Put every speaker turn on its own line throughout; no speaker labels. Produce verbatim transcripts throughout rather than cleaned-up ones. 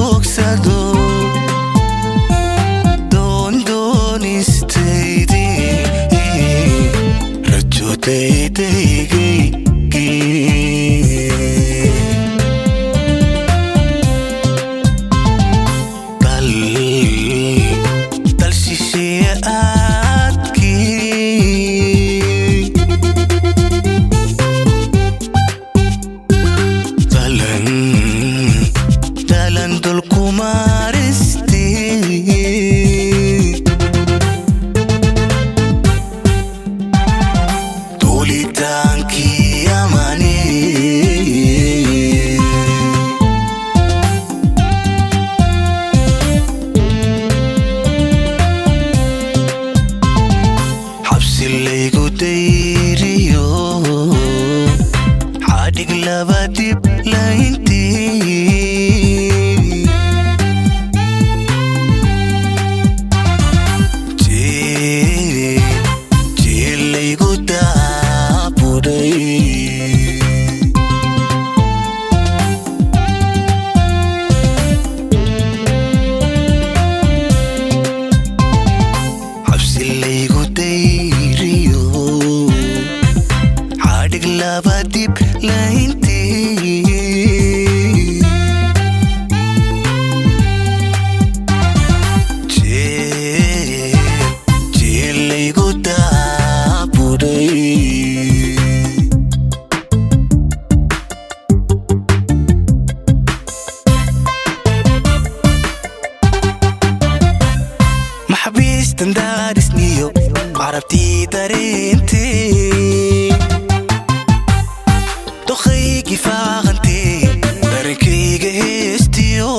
bogsado don don istaydi rajo daydaygi dal dal shisheeye aadkii dalan dalan dulku maristi dulitaanki amani habsilaygu dayriyo xadhig laba dib layntii jilaygu daabuday habsilaygu dayriyo xadhig laba dib layntii jilaygu daabuday maxbiistan daarisniyo carabtii dareentee dokhaygi faaqantee darankayga heestiyo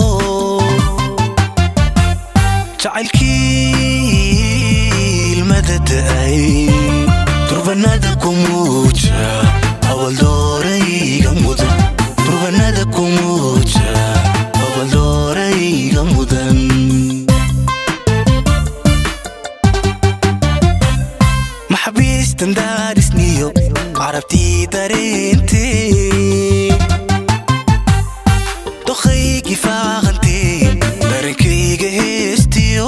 jacaylkii ilmada da'ay durbanada ku muuja awal doorayga mudan durbanada ku muuja awal doorayga mudan maxbiistan daarisniyo carabtii dareentee dokhaygi faaqantee darankayga heestiyo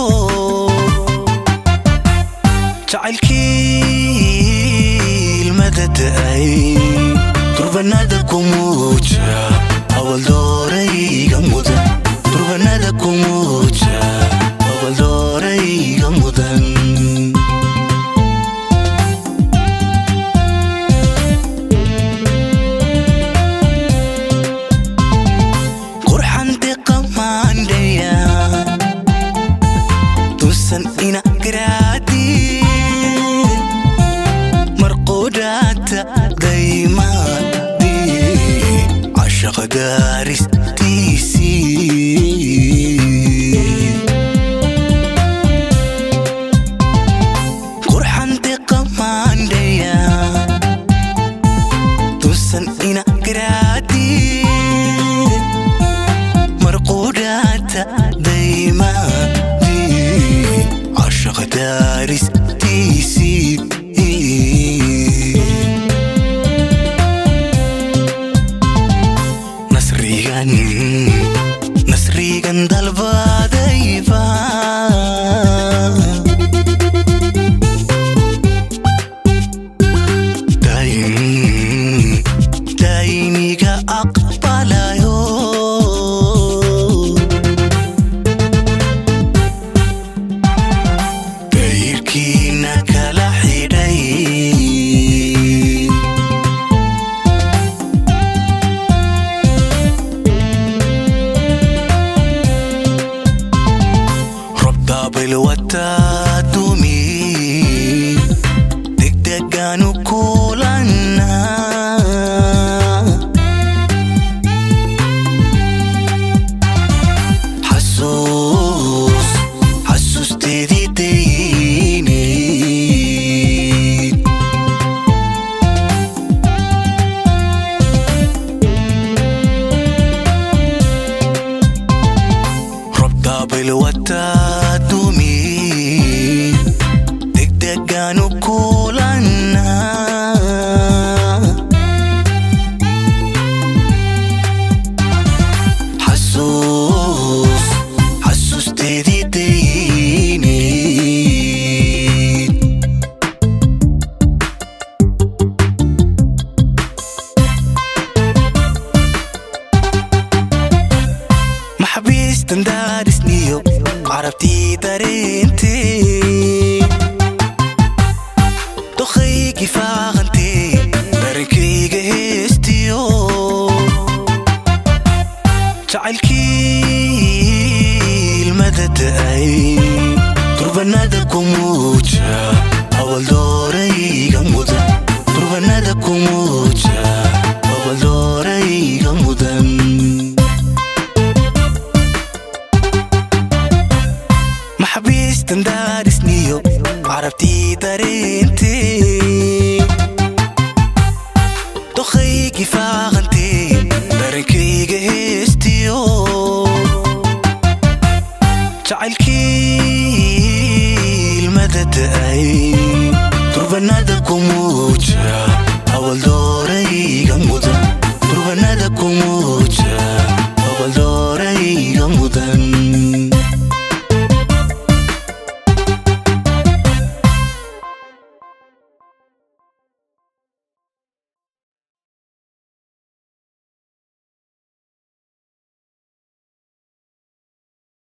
jacaylkii ilmada da'ay durbanada ku muuja awal doorayga mudan durbanada ku muuja awal doorayga mudan ina gradi marqudata dayma di ashaq daris tisi qurxan tiqamandaya tusan ina gradi marqudata dayma daris tisi nasrigan nasrigan dalbadayba dayin dayniga aqbalayo kina kala xidhay robda bilwata dumi degdeganu kulana xasuus xasuusteedii bilwata dumi degdeganu kulana xasuus دارسنيو عرفتي دارنتي دخيكي فاغنتي بركي جهستيو تعالكي المدد أي تربنا دكموجا أول دوري جمودن تربنا دكموجا أول دوري جمودن محبيس تندارسنيو عرفتي دارنتي دخيكي فاغنتي بركي جهستيو تعالكي المدد أي تربنا دكموجا أول دوري جمودن تربنا دكموجا أول دوري جمودن